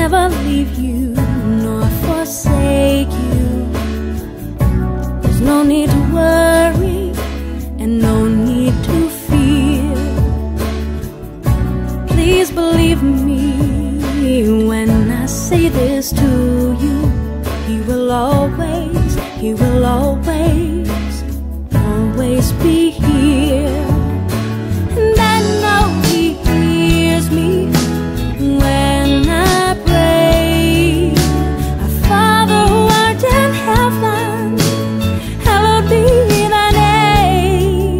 never leave you nor forsake you. There's no need to worry and no need to fear. Please believe me when I say this to you. He will always, He will always, always be here. And I know He hears me when I pray. Our Father who art in heaven, hallowed be thy name.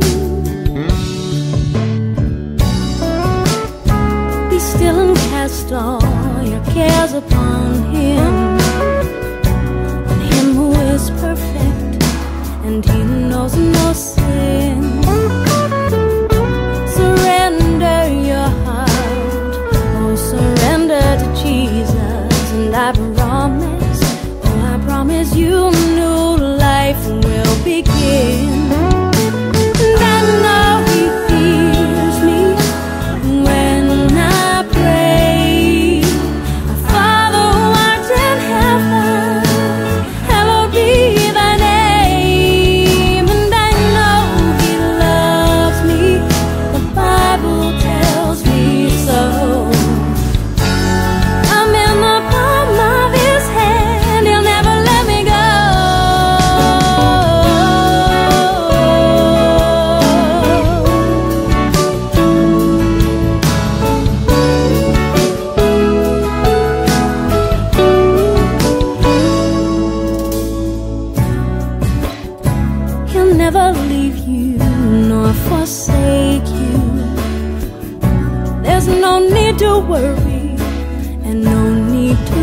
Be still and cast all your cares upon Him, on Him who is perfect and He knows no sin. Surrender your heart, oh surrender to Jesus, and I promise you new life will begin. And I know He hears me when I pray. Our Father who art in heaven, hallowed be thy name. And I know He loves me, the Bible tells me so. I'm in the palm of His hand, He'll never let me go. He'll never leave you nor forsake you. There's no need to worry and no need to